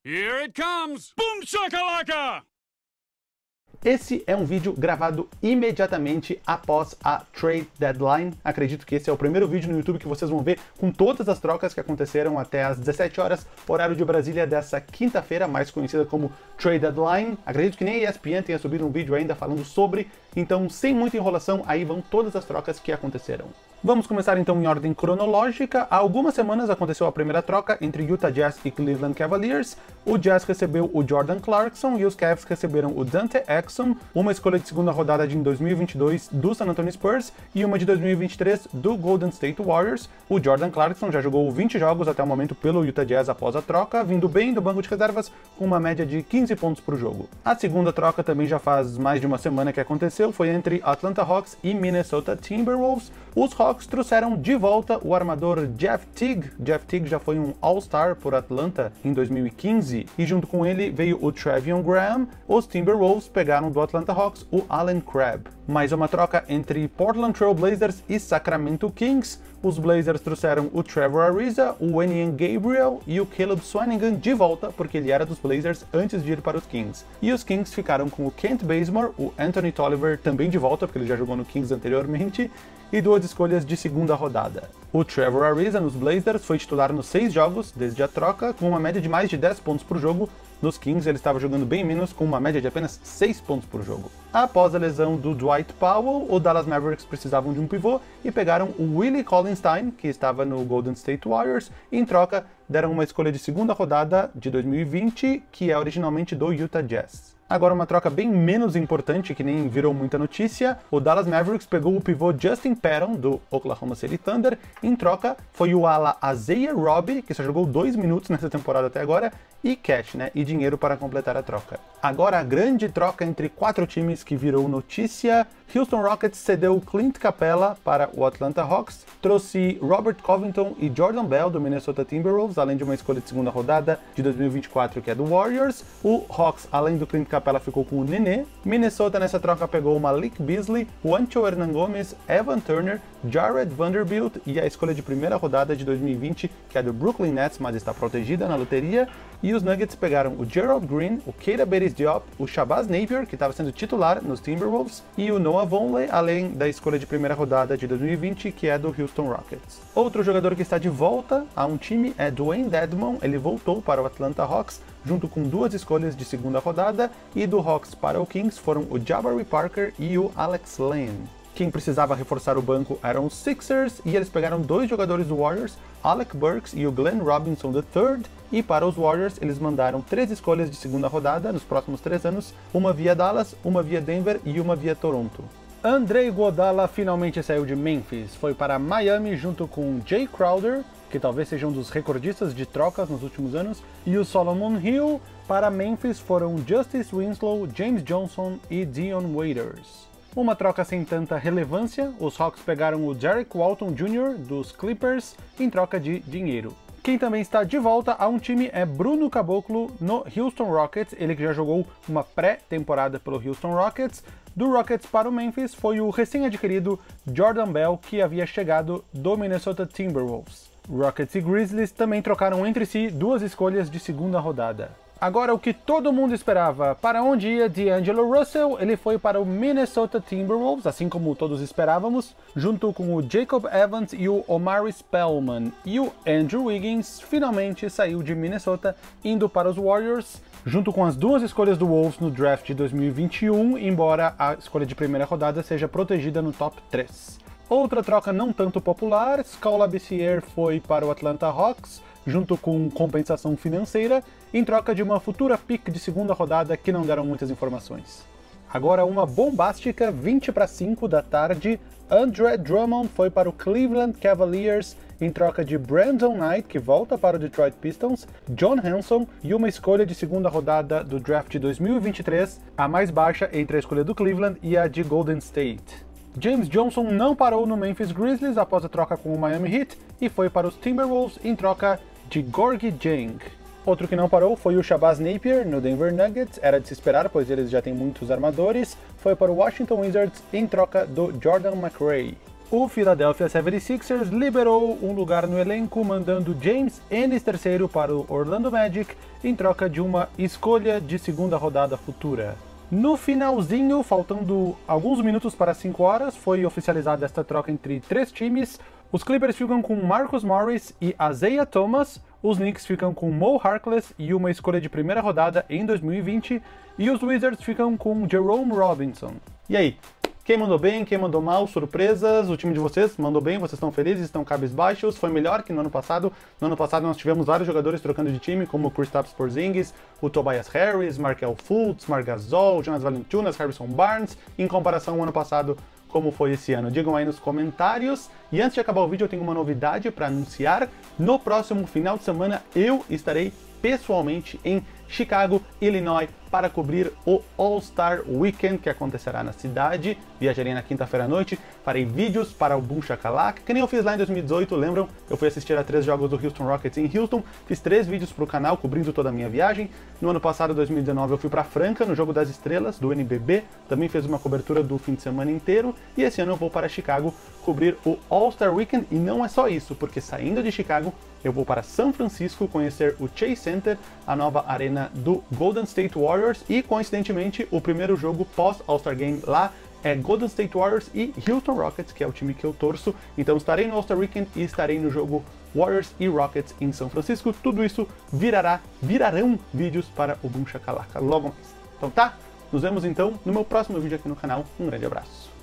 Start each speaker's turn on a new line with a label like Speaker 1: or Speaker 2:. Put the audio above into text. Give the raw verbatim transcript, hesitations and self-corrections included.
Speaker 1: Here it comes! Boom shakalaka!
Speaker 2: Esse é um vídeo gravado imediatamente após a Trade Deadline. Acredito que esse é o primeiro vídeo no YouTube que vocês vão ver com todas as trocas que aconteceram até às dezessete horas, horário de Brasília dessa quinta-feira, mais conhecida como Trade Deadline. Acredito que nem a E S P N tenha subido um vídeo ainda falando sobre, então sem muita enrolação, aí vão todas as trocas que aconteceram. Vamos começar então em ordem cronológica. Há algumas semanas aconteceu a primeira troca entre Utah Jazz e Cleveland Cavaliers. O Jazz recebeu o Jordan Clarkson e os Cavs receberam o Dante Exum, uma escolha de segunda rodada de dois mil e vinte e dois do San Antonio Spurs e uma de dois mil e vinte e três do Golden State Warriors. O Jordan Clarkson já jogou vinte jogos até o momento pelo Utah Jazz após a troca, vindo bem do banco de reservas com uma média de quinze pontos por jogo. A segunda troca também já faz mais de uma semana que aconteceu, foi entre Atlanta Hawks e Minnesota Timberwolves. Os Hawks trouxeram de volta o armador Jeff Teague. Jeff Teague já foi um All-Star por Atlanta em dois mil e quinze e junto com ele veio o Trevion Graham. Os Timberwolves pegaram do Atlanta Hawks o Allen Crabbe. Mais uma troca entre Portland Trail Blazers e Sacramento Kings. Os Blazers trouxeram o Trevor Ariza, o Wenyen Gabriel e o Caleb Swanigan de volta, porque ele era dos Blazers antes de ir para os Kings. E os Kings ficaram com o Kent Bazemore, o Anthony Tolliver também de volta, porque ele já jogou no Kings anteriormente, e duas escolhas de segunda rodada. O Trevor Ariza nos Blazers foi titular nos seis jogos desde a troca, com uma média de mais de dez pontos por jogo. Nos Kings ele estava jogando bem menos, com uma média de apenas seis pontos por jogo. Após a lesão do Dwight Powell, o Dallas Mavericks precisavam de um pivô e pegaram o Willie Cauley-Stein, que estava no Golden State Warriors, e em troca deram uma escolha de segunda rodada de dois mil e vinte, que é originalmente do Utah Jazz. Agora uma troca bem menos importante, que nem virou muita notícia. O Dallas Mavericks pegou o pivô Justin Patton, do Oklahoma City Thunder. Em troca, foi o ala Isaiah Roby, que só jogou dois minutos nessa temporada até agora, e cash, né? E dinheiro para completar a troca. Agora a grande troca entre quatro times que virou notícia. Houston Rockets cedeu Clint Capela para o Atlanta Hawks, trouxe Robert Covington e Jordan Bell do Minnesota Timberwolves, além de uma escolha de segunda rodada de dois mil e vinte e quatro que é do Warriors. O Hawks, além do Clint Capela, ficou com o Nenê. Minnesota nessa troca pegou o Malik Beasley, o Ancho Hernangomez, Evan Turner, Jared Vanderbilt e a escolha de primeira rodada de dois mil e vinte, que é do Brooklyn Nets, mas está protegida na loteria. E os Nuggets pegaram o Gerald Green, o Keita Bates-Diop, o Shabazz Napier, que estava sendo titular nos Timberwolves, e o Noah Vonleh, além da escolha de primeira rodada de dois mil e vinte, que é do Houston Rockets. Outro jogador que está de volta a um time é Dwayne Dedmon. Ele voltou para o Atlanta Hawks, junto com duas escolhas de segunda rodada, e do Hawks para o Kings foram o Jabari Parker e o Alex Len. Quem precisava reforçar o banco eram os Sixers, e eles pegaram dois jogadores do Warriors, Alec Burks e o Glenn Robinson terceiro, e para os Warriors eles mandaram três escolhas de segunda rodada nos próximos três anos, uma via Dallas, uma via Denver e uma via Toronto. André Iguodala finalmente saiu de Memphis, foi para Miami junto com Jay Crowder, que talvez seja um dos recordistas de trocas nos últimos anos, e o Solomon Hill. Para Memphis foram Justice Winslow, James Johnson e Dion Waiters. Uma troca sem tanta relevância, os Hawks pegaram o Derek Walton Júnior dos Clippers em troca de dinheiro. Quem também está de volta a um time é Bruno Caboclo no Houston Rockets, ele que já jogou uma pré-temporada pelo Houston Rockets. Do Rockets para o Memphis foi o recém-adquirido Jordan Bell, que havia chegado do Minnesota Timberwolves. Rockets e Grizzlies também trocaram entre si duas escolhas de segunda rodada. Agora o que todo mundo esperava, para onde ia D'Angelo Russell? Ele foi para o Minnesota Timberwolves, assim como todos esperávamos, junto com o Jacob Evans e o Omari Spellman. E o Andrew Wiggins finalmente saiu de Minnesota, indo para os Warriors, junto com as duas escolhas do Wolves no draft de dois mil e vinte e um, embora a escolha de primeira rodada seja protegida no top três. Outra troca não tanto popular, Skal Labissière foi para o Atlanta Hawks, junto com compensação financeira, em troca de uma futura pick de segunda rodada que não deram muitas informações. Agora uma bombástica vinte para cinco da tarde, Andre Drummond foi para o Cleveland Cavaliers em troca de Brandon Knight, que volta para o Detroit Pistons, John Hanson e uma escolha de segunda rodada do draft de dois mil e vinte e três, a mais baixa entre a escolha do Cleveland e a de Golden State. James Johnson não parou no Memphis Grizzlies após a troca com o Miami Heat e foi para os Timberwolves em troca de Gorgui Dieng. Outro que não parou foi o Shabazz Napier no Denver Nuggets, era de se esperar, pois eles já têm muitos armadores, foi para o Washington Wizards em troca do Jordan McRae. o Philadelphia setenta e seis ers liberou um lugar no elenco, mandando James Ennis terceiro para o Orlando Magic em troca de uma escolha de segunda rodada futura. No finalzinho, faltando alguns minutos para cinco horas, foi oficializada esta troca entre três times. Os Clippers ficam com Marcus Morris e Isaiah Thomas, os Knicks ficam com Mo Harkless e uma escolha de primeira rodada em dois mil e vinte, e os Wizards ficam com Jerome Robinson. E aí? Quem mandou bem, quem mandou mal, surpresas? O time de vocês mandou bem, vocês estão felizes, estão cabisbaixos, foi melhor que no ano passado. No ano passado nós tivemos vários jogadores trocando de time, como o Kristaps Porzingis, o Tobias Harris, Markelle Fultz, Marc Gasol, Jonas Valanciunas, Harrison Barnes, em comparação ao ano passado, como foi esse ano. Digam aí nos comentários. E antes de acabar o vídeo eu tenho uma novidade para anunciar. No próximo final de semana eu estarei pessoalmente em Chicago, Illinois, para cobrir o All-Star Weekend que acontecerá na cidade. Viajarei na quinta-feira à noite, farei vídeos para o Boom Shakalaka, que nem eu fiz lá em dois mil e dezoito, lembram? Eu fui assistir a três jogos do Houston Rockets em Houston, fiz três vídeos para o canal cobrindo toda a minha viagem. No ano passado, dois mil e dezenove, eu fui para Franca, no Jogo das Estrelas, do N B B, também fiz uma cobertura do fim de semana inteiro, e esse ano eu vou para Chicago cobrir o All-Star Weekend, e não é só isso, porque saindo de Chicago, eu vou para São Francisco conhecer o Chase Center, a nova arena do Golden State Warriors, e coincidentemente o primeiro jogo pós All-Star Game lá é Golden State Warriors e Houston Rockets, que é o time que eu torço. Então estarei no All-Star Weekend e estarei no jogo Warriors e Rockets em São Francisco. Tudo isso virará, virarão vídeos para o Boom Shakalaka logo mais. Então tá? Nos vemos então no meu próximo vídeo aqui no canal. Um grande abraço.